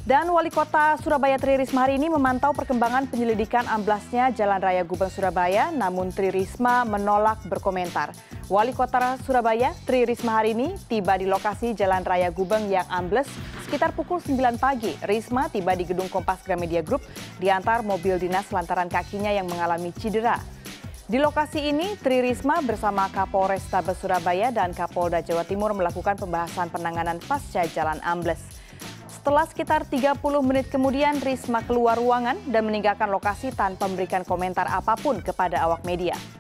Dan Wali Kota Surabaya Tri Risma hari ini memantau perkembangan penyelidikan amblasnya Jalan Raya Gubeng Surabaya, namun Tri Risma menolak berkomentar. Wali Kota Surabaya Tri Risma hari ini tiba di lokasi Jalan Raya Gubeng yang ambles sekitar pukul 9 pagi. Risma tiba di gedung Kompas Gramedia Group diantar mobil dinas lantaran kakinya yang mengalami cedera. Di lokasi ini, Tri Risma bersama Kapolrestabes Surabaya dan Kapolda Jawa Timur melakukan pembahasan penanganan pasca jalan ambles. Setelah sekitar 30 menit kemudian, Risma keluar ruangan dan meninggalkan lokasi tanpa memberikan komentar apapun kepada awak media.